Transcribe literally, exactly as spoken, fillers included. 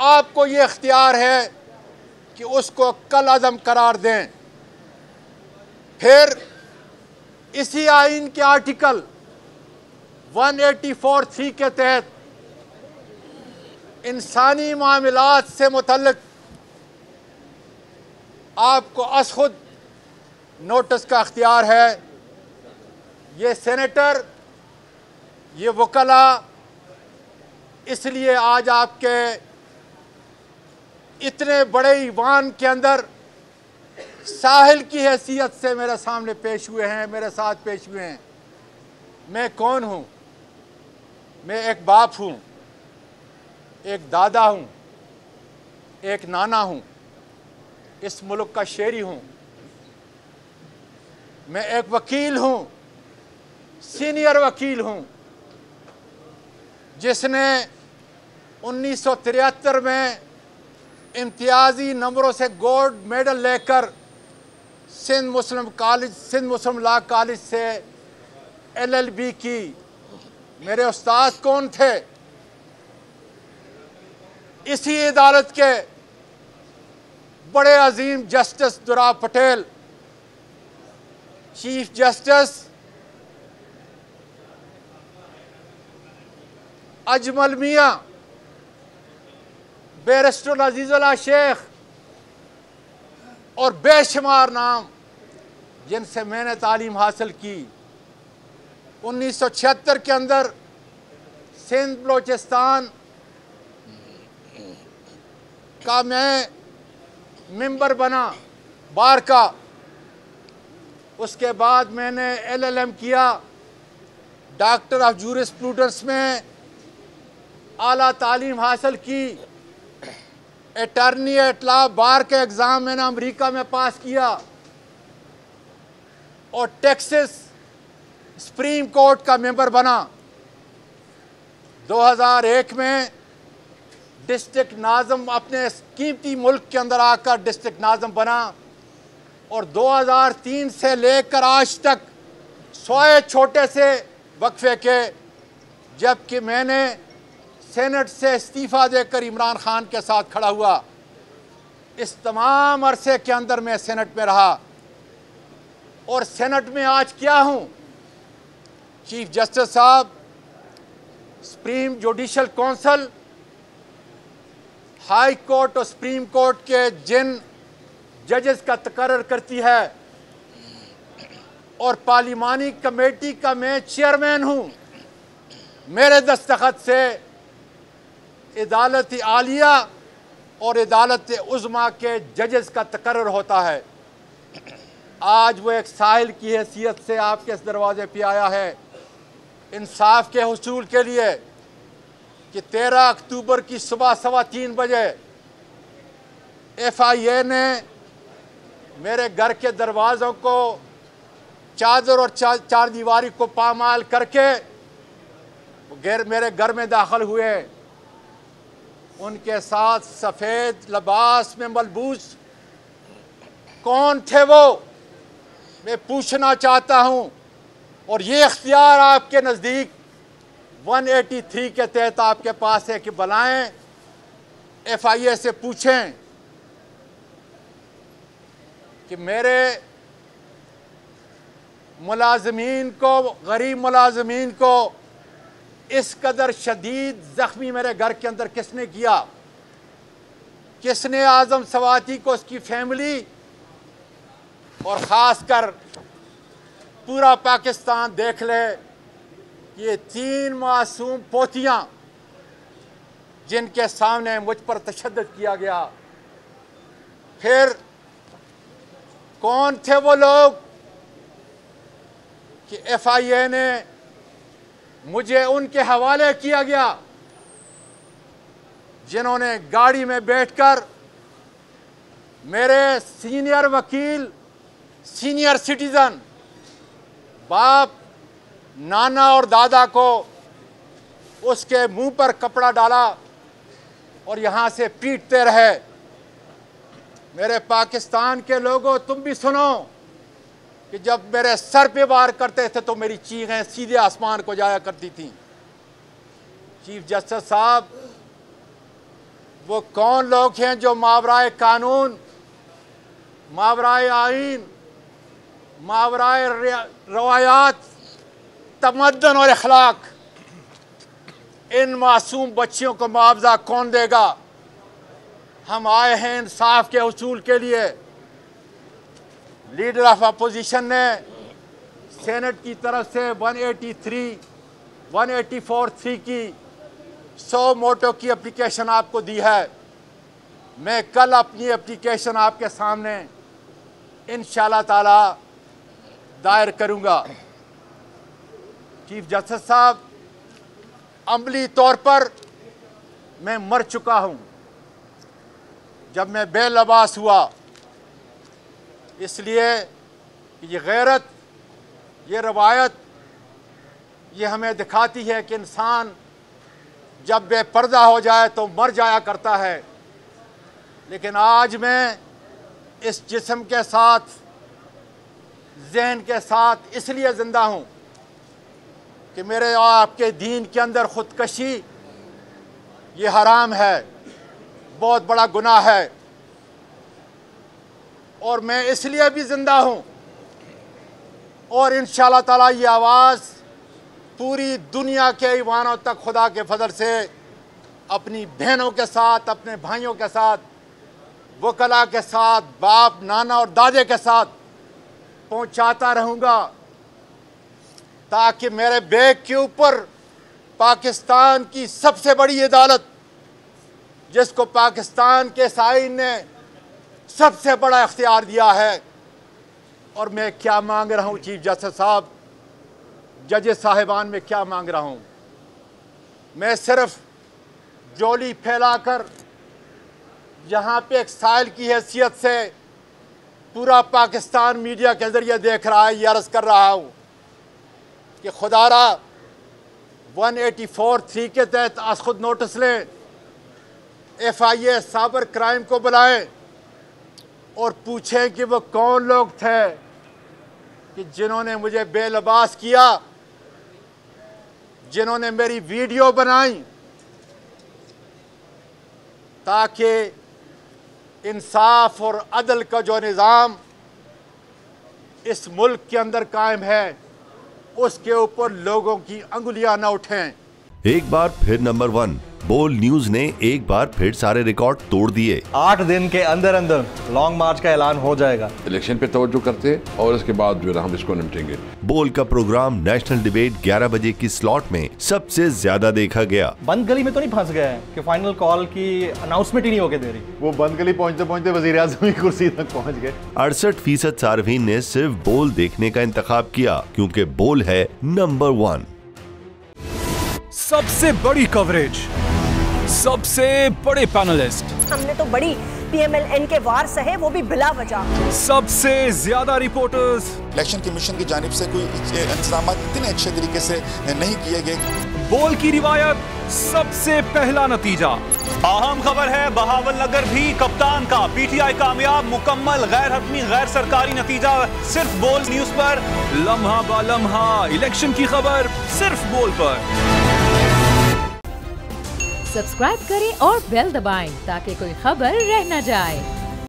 आपको ये इख्तियार है कि उसको कल अज़म करार दें। फिर इसी आइन के आर्टिकल एक सौ चौरासी के तहत इंसानी मामलात से मुतल्लिक आपको अस खुद नोटिस का इख्तियार है। ये सेनेटर, ये वकला इसलिए आज आपके इतने बड़े ईवान के अंदर साहिल की हैसियत से मेरे सामने पेश हुए हैं, मेरे साथ पेश हुए हैं। मैं कौन हूँ? मैं एक बाप हूँ, एक दादा हूँ, एक नाना हूँ, इस मुल्क का शेरी हूँ। मैं एक वकील हूँ, सीनियर वकील हूँ, जिसने उन्नीस सौ तिहत्तर में इम्तियाजी नंबरों से गोल्ड मेडल लेकर Sindh Muslim college Sindh Muslim law college से एल एल बी की। मेरे उस्ताद कौन थे? इसी अदालत के बड़े अजीम justice Dorab Patel, chief justice Ajmal Mian, barrister Azizullah Sheikh और बेशुमार नाम जिनसे मैंने तालीम हासिल की। उन्नीस सौ छिहत्तर के अंदर सिंध बलोचिस्तान का मैं मेंबर बना बार का। उसके बाद मैंने एल एल एम किया, डॉक्टर ऑफ जूरिस्प्रूडेंस में आला तालीम हासिल की। अटॉर्नी एट लॉ बार के एग्ज़ाम मैंने अमेरिका में पास किया और टेक्सास सुप्रीम कोर्ट का मेंबर बना। दो हज़ार एक में डिस्ट्रिक्ट नाज़म अपने कीमती मुल्क के अंदर आकर डिस्ट्रिक्ट नाज़म बना और दो हज़ार तीन से लेकर आज तक सोए छोटे से वक्फे के, जबकि मैंने सेनेट से इस्तीफ़ा देकर इमरान खान के साथ खड़ा हुआ। इस तमाम अरसे के अंदर मैं सेनेट में रहा और सेनेट में आज क्या हूँ? चीफ जस्टिस साहब, supreme judicial council, high court और सुप्रीम कोर्ट के जिन जजेस का तकर्रर करती है और पार्लिमानी कमेटी का मैं चेयरमैन हूँ। मेरे दस्तखत से अदालत आलिया और अदालत उज़्मा के जजेस का तकर्रर होता है। आज वो एक साहिल की हैसियत से आपके इस दरवाजे पे आया है इंसाफ के हुसूल के लिए कि तेरह अक्टूबर की सुबह सवा तीन बजे एफ आई ए ने मेरे घर के दरवाज़ों को चादर और चा, चार दीवारी को पामाल करके घर मेरे घर में दाखिल हुए। उनके साथ सफ़ेद लिबास में मलबूस कौन थे वो मैं पूछना चाहता हूँ। और ये इख्तियार आपके नज़दीक एक सौ तिरासी के तहत आपके पास है कि बुलाएं, एफ आई ए से पूछें कि मेरे मुलाजमीन को, गरीब मुलाजमीन को इस कदर शदीद ज़ख्मी मेरे घर के अंदर किसने किया? किसने आज़म सवाती को, उसकी फैमिली और ख़ास कर पूरा पाकिस्तान देख ले, ये तीन मासूम पोतियाँ जिनके सामने मुझ पर तशद्दुद किया गया। फिर कौन थे वो लोग कि एफ आई ए ने मुझे उनके हवाले किया गया जिन्होंने गाड़ी में बैठकर मेरे सीनियर वकील, सीनियर सिटीज़न, बाप, नाना और दादा को उसके मुंह पर कपड़ा डाला और यहाँ से पीटते रहे। मेरे पाकिस्तान के लोगों, तुम भी सुनो कि जब मेरे सर पे वार करते थे तो मेरी चीखें सीधे आसमान को जाया करती थी। चीफ जस्टिस साहब, वो कौन लोग हैं जो मावराए कानून, मावराए आइन, मावराए रवायात, तमद्दन और अखलाक, इन मासूम बच्चियों को मुआवजा कौन देगा? हम आए हैं इंसाफ के उसूल के लिए। लीडर ऑफ अपोजिशन ने सेनेट की तरफ से एक सौ तिरासी, एक सौ चौरासी थ्री की सौ मोटो की एप्लीकेशन आपको दी है। मैं कल अपनी एप्लीकेशन आपके सामने इंशाअल्लाह ताला दायर करूंगा। चीफ जस्टिस साहब, अमली तौर पर मैं मर चुका हूं जब मैं बेलबास हुआ, इसलिए ये गैरत, ये रवायत, ये हमें दिखाती है कि इंसान जब बेपर्दा हो जाए तो मर जाया करता है। लेकिन आज मैं इस जिस्म के साथ, जहन के साथ इसलिए ज़िंदा हूँ कि मेरे और आपके दीन के अंदर ख़ुदकशी ये हराम है, बहुत बड़ा गुनाह है। और मैं इसलिए भी ज़िंदा हूँ और इंशाअल्लाह ताला ये आवाज़ पूरी दुनिया के ईवानों तक खुदा के फजल से अपनी बहनों के साथ, अपने भाइयों के साथ, वकला के साथ, बाप, नाना और दादे के साथ पहुंचाता रहूँगा, ताकि मेरे बैग के ऊपर पाकिस्तान की सबसे बड़ी अदालत, जिसको पाकिस्तान के साइन ने सबसे बड़ा इख्तियार दिया है। और मैं क्या मांग रहा हूँ चीफ जस्टिस साहब, जजेस साहिबान, में क्या मांग रहा हूँ? मैं सिर्फ जोली फैलाकर यहाँ पे एक साइल की हैसियत से पूरा पाकिस्तान मीडिया के ज़रिए देख रहा है, ये अर्ज़ कर रहा हूँ कि खुदारा एक सौ चौरासी थ्री के तहत आज खुद नोटिस लें, F I A cyber crime को बुलाएं और पूछें कि वो कौन लोग थे कि जिन्होंने मुझे बेलबास किया, जिन्होंने मेरी वीडियो बनाई, ताकि इंसाफ और अदल का जो निज़ाम इस मुल्क के अंदर कायम है, उसके ऊपर लोगों की अंगुलियां न उठें। एक बार फिर नंबर वन, बोल न्यूज ने एक बार फिर सारे रिकॉर्ड तोड़ दिए। आठ दिन के अंदर अंदर लॉन्ग मार्च का ऐलान हो जाएगा। इलेक्शन पे तवज्जो करते और इसके बाद जो है हम इसको निपटेंगे। बोल का प्रोग्राम नेशनल डिबेट ग्यारह बजे की स्लॉट में सबसे ज्यादा देखा गया। बंद गली में तो नहीं फंस गए हैं कि फाइनल कॉल की अनाउंसमेंट ही नहीं होके दे रही? वो बंद गली पहुंचते पहुंचते वजीर आज़म की कुर्सी तक पहुंच गए। अड़सठ फीसद सार्वजनिक ने सिर्फ बोल देखने का इंतखाब किया, क्योंकि बोल है नंबर वन। सबसे बड़ी कवरेज, सबसे बड़े पैनलिस्ट, हमने तो बड़ी पी एम एल एन के वार सहे, वो भी बिला वजह। सबसे ज्यादा रिपोर्टर्स। इलेक्शन कमीशन की जानिब से कोई इंतजाम इतने अच्छे तरीके से नहीं किए गए। बोल की रिवायत, सबसे पहला नतीजा। अहम खबर है बहावल नगर भी कप्तान का, पीटीआई कामयाब, मुकम्मल गैर हतमी गैर सरकारी नतीजा सिर्फ बोल न्यूज पर। लम्हा बा लम्हा इलेक्शन की खबर सिर्फ बोल पर। सब्सक्राइब करें और बेल दबाएं ताकि कोई खबर रह न जाए।